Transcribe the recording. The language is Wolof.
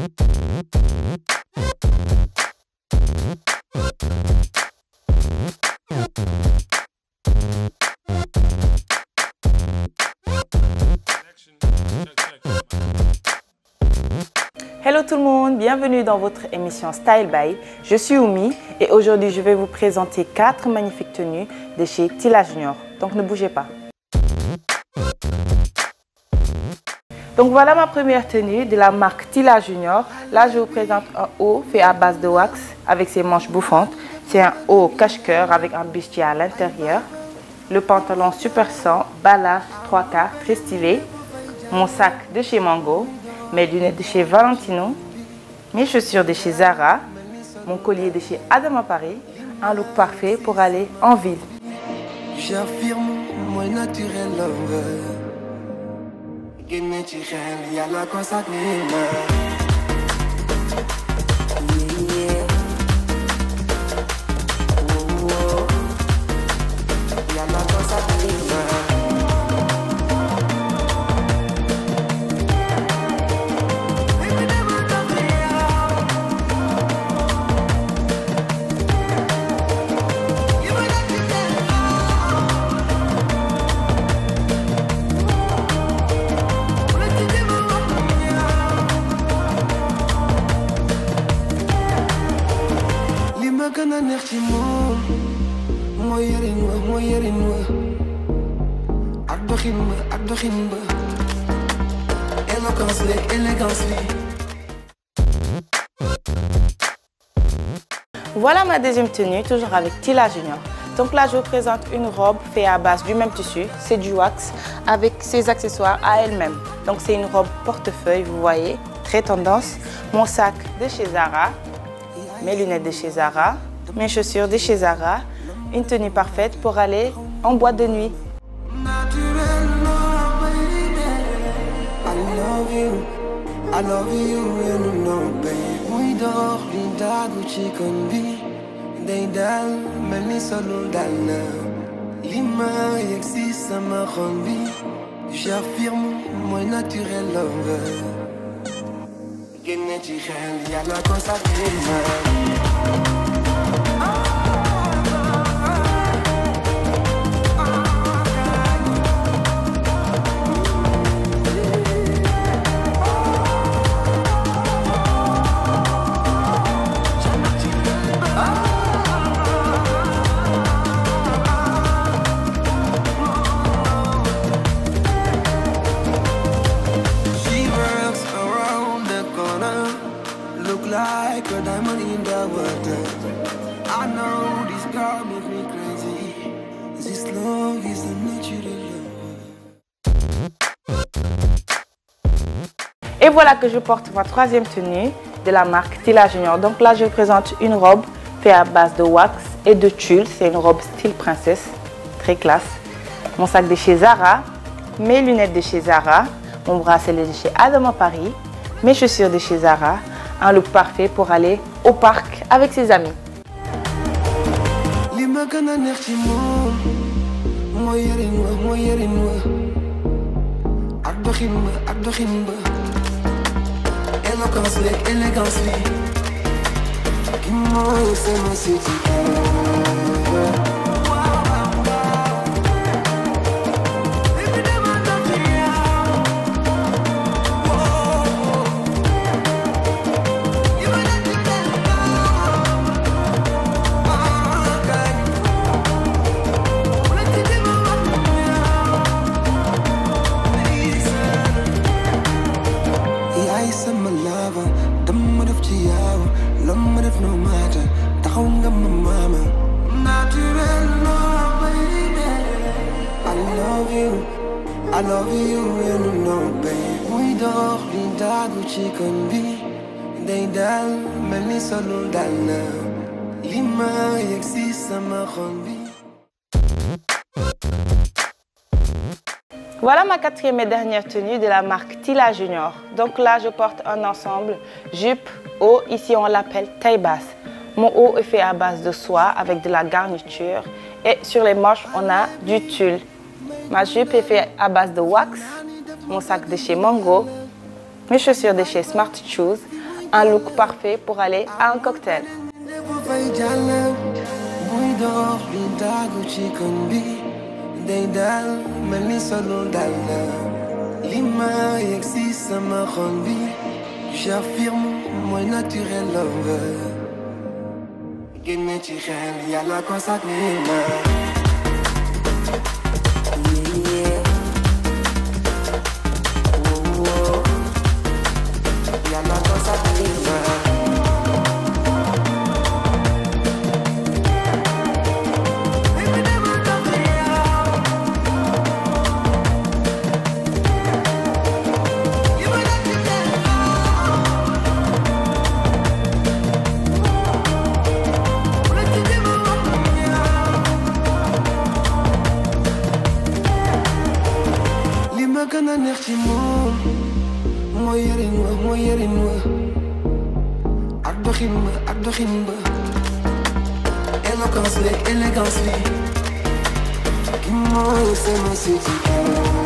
Hello tout le monde, bienvenue dans votre émission Style by. Je suis Oumi et aujourd'hui je vais vous présenter 4 magnifiques tenues de chez Tilla Junior. Donc ne bougez pas. Donc voilà ma première tenue de la marque Tilla Junior. Là je vous présente un haut fait à base de wax avec ses manches bouffantes. C'est un haut cache-cœur avec un bustier à l'intérieur. Le pantalon super 100, bas 3/4, très stylé. Mon sac de chez Mango. Mes lunettes de chez Valentino, mes chaussures de chez Zara, mon collier de chez Adama Paris, un look parfait pour aller en ville. J'affirme, moi naturel lover. Naturel, y'a la consacrée. Voilà ma deuxième tenue, toujours avec Tilla Junior. Donc là, je vous présente une robe faite à base du même tissu, c'est du wax, avec ses accessoires à elle-même. Donc c'est une robe portefeuille, vous voyez, très tendance. Mon sac de chez Zara, mes lunettes de chez Zara, mes chaussures de chez Zara, une tenue parfaite pour aller en boîte de nuit. I love you and you know, babe. We door di dagu ci kon bi day dal melni solo dal na lima yexi sama xol bi j'affirme moi naturel lover génne ci xel yàlla ko sàkkee like a diamond in the water. I know this girl makes me crazy. This love is a natural love. Et voilà que je porte ma troisième tenue de la marque Tilla Junior. Donc là, je vous présente une robe faite à base de wax et de tulle. C'est une robe style princesse, très classe. Mon sac de chez Zara, mes lunettes de chez Zara, mon bracelet de chez Adama Paris, mes chaussures de chez Zara. Un look parfait pour aller au parc avec ses amis. I love you and you know, babe. We door di dagu ci kon bi day dal melni solo dal na lima yexi sama xol bi. Voilà ma quatrième et dernière tenue de la marque Tilla Junior. Donc là, je porte un ensemble jupe, haut, ici on l'appelle taille basse. Mon haut est fait à base de soie avec de la garniture et sur les manches, on a du tulle. Ma jupe est faite à base de wax, mon sac de chez Mango, mes chaussures de chez Smart Shoes, Un look parfait pour aller à un cocktail. J'affirme, moi naturel lover. Génne ci xel yàlla ko sax ni ma. Yàlla ko sax ni ma. Gën a neex ci moom mooy yarin wa ak doxin ba élégance bi ki mooy sama city